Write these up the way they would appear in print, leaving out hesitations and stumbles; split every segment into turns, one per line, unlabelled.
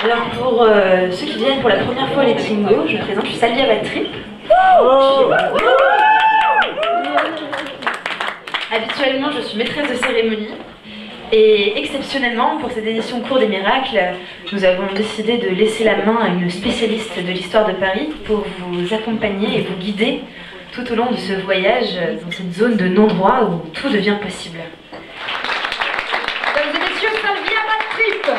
Alors pour ceux qui viennent pour la première fois à Lettingo, je me présente, je suis Salvia Vatry. Habituellement, je suis maîtresse de cérémonie. Et exceptionnellement, pour cette édition Cours des Miracles, nous avons décidé de laisser la main à une spécialiste de l'histoire de Paris pour vous accompagner et vous guider tout au long de ce voyage dans cette zone de non-droit où tout devient possible.
Mesdames et messieurs, Salvia Vatry.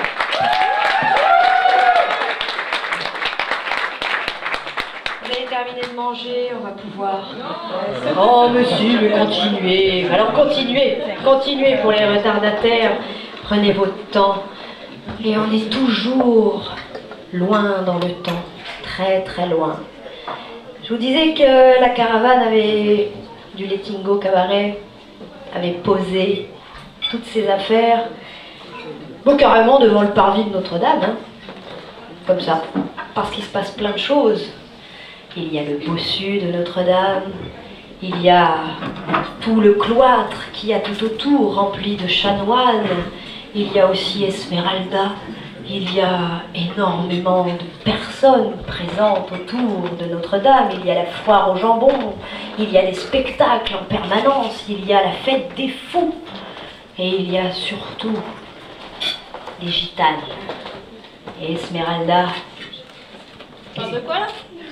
Vous avez terminé de manger, on va pouvoir...
Oh monsieur, mais continuez. Alors continuez pour les retardataires. Prenez votre temps. Et on est toujours loin dans le temps, très très loin. Je vous disais que la caravane du Lettingo Cabaret avait posé toutes ses affaires, bon, carrément devant le parvis de Notre-Dame, hein. Comme ça, parce qu'il se passe plein de choses. Il y a le bossu de Notre-Dame, il y a tout le cloître qui a tout autour, rempli de chanoines, il y a aussi Esmeralda, il y a énormément de personnes présentes autour de Notre-Dame, il y a la foire au jambon, il y a les spectacles en permanence, il y a la fête des fous, et il y a surtout les gitanes. Et Esmeralda...
Parle de quoi là?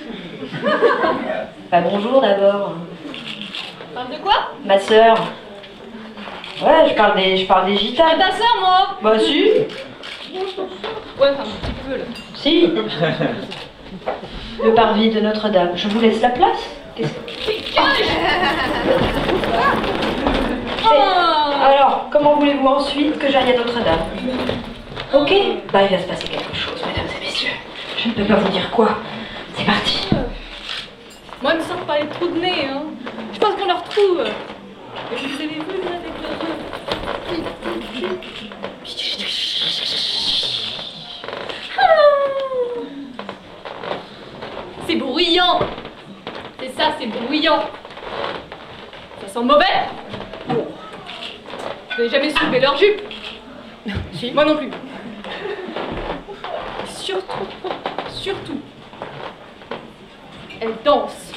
Bah bonjour d'abord.
Parle de quoi?
Ma sœur. Ouais, je parle des
C'est
gitanes.
ta sœur, moi?
Bah si.
Ouais, enfin, un petit peu là.
Si. Le parvis de Notre-Dame. Je vous laisse la place. Alors, comment voulez-vous ensuite que j'aille à Notre-Dame? Ok? Bah il va se passer quelque chose, mesdames et messieurs. Je ne peux pas vous dire quoi. C'est parti.
Moi, ils me sortent pas les trous de nez, hein. Je pense qu'on les retrouve. Et vous avez vu avec C'est bruyant. C'est ça, c'est bruyant. Ça sent mauvais. Vous n'avez jamais soulevé leur jupe? Si. Moi non plus. Surtout, elle danse.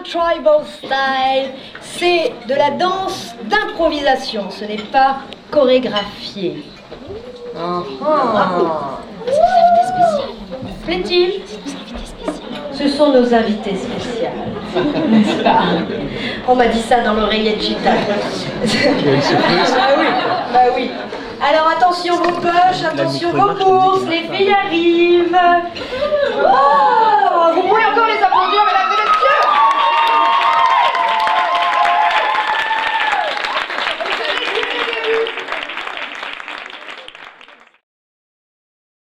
tribal style. C'est de la danse d'improvisation, ce n'est pas chorégraphié. Plaît-il? Ce sont nos invités spéciaux, n'est-ce pas? On m'a dit ça dans l'oreillette gitane. Bah oui. Alors attention vos poches, attention vos bourses, les filles arrivent.